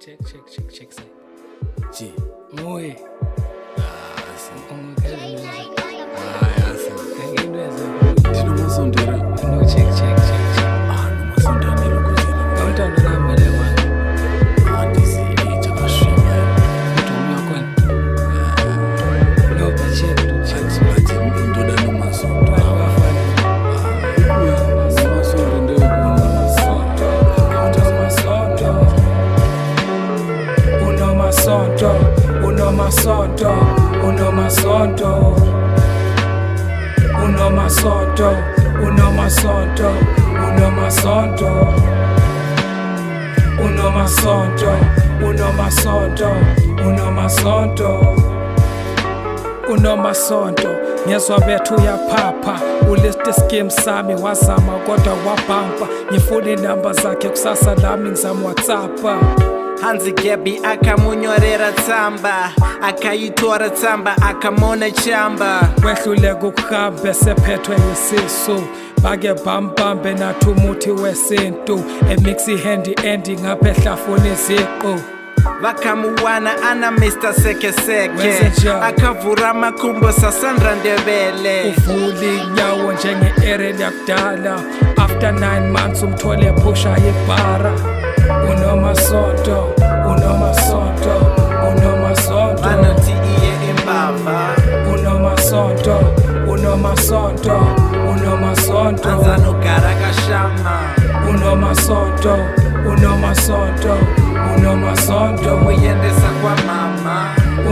check side. G. Moe. Unomasonto ngezwa bethu yaphapha ulist scheme sami wazama kodwa wabhampa ngifuna inamba zakhe kusasa lami ngizama WhatsAppa Hanzi Gabi akamunyorera tsamba akayitora tsamba akamona chamba wehluleka ukuhamba sephethwe yisisu bake bambambe nathi umuthi wesintu emixi handy ending apha ehlafuna iziqu vakamuwana ana Mr. Sekeseke akavura makumbo sasandra Ndebele uvuli nyawo njenge-area yakudala after 9 months umthole phusha ibhara unomasonto banothi iye imbava unomasonto anzanogara kashama unomasonto muyendesa kwa mama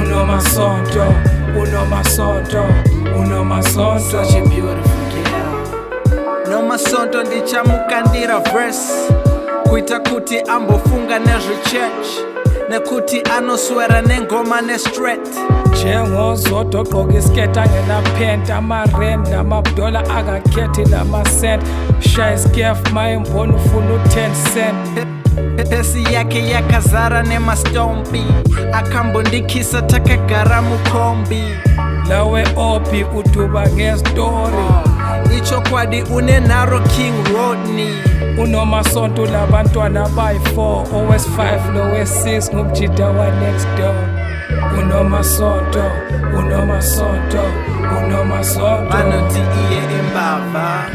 unomasonto such a beautiful girl nomasonto ndichamukandira verse kuita kuti ambofunga nezvechurch nekuti anoswera nengoma nestraight njengozodo ogqoka isiketi angenaphenta amarenda amabdola akakhethi namasent shaya iskef mayembona ufuna u-10 cent pesi yake yakazara nemastompi akambondikisa takagara mukombi lawe opi uduba ngestori ichokwadi unenaro King Rodney unomasonto labantwana abayi-4 owes-5 lowes-6 ngumjida wa-next door unomasonto banothi iye imbava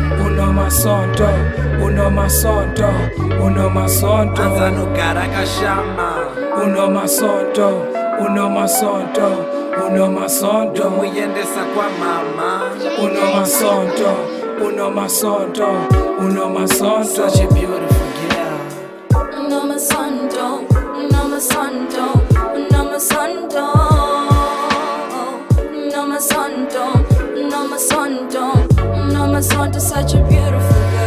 unomasonto anzanogara kashama unomasonto muyendesa kwa mama unomasonto such a beautiful girl Unomasonto such a beautiful girl